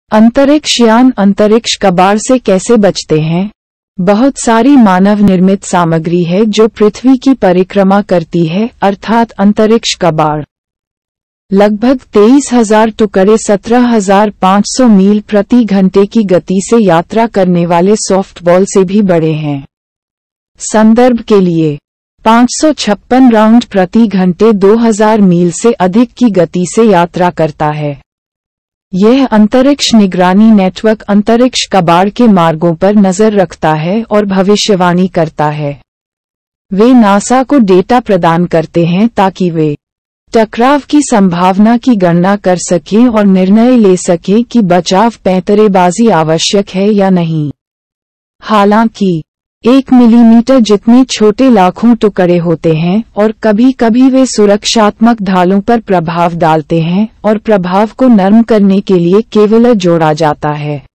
अंतरिक्षयान अंतरिक्ष कबाड़ से कैसे बचते हैं? बहुत सारी मानव निर्मित सामग्री है जो पृथ्वी की परिक्रमा करती है, अर्थात अंतरिक्ष कबाड़। लगभग 23,000 टुकड़े 17,500 मील प्रति घंटे की गति से यात्रा करने वाले सॉफ्टबॉल से भी बड़े हैं। संदर्भ के लिए 556 राउंड प्रति घंटे 2000 मील से अधिक की गति से यात्रा करता है। यह अंतरिक्ष निगरानी नेटवर्क अंतरिक्ष कबाड़ के मार्गों पर नजर रखता है और भविष्यवाणी करता है। वे नासा को डेटा प्रदान करते हैं ताकि वे टकराव की संभावना की गणना कर सकें और निर्णय ले सकें कि बचाव पैंतरेबाजी आवश्यक है या नहीं। हालांकि 1 मिलीमीटर जितने छोटे लाखों टुकड़े होते हैं और कभी कभी वे सुरक्षात्मक ढालों पर प्रभाव डालते हैं और प्रभाव को नरम करने के लिए केवल जोड़ा जाता है।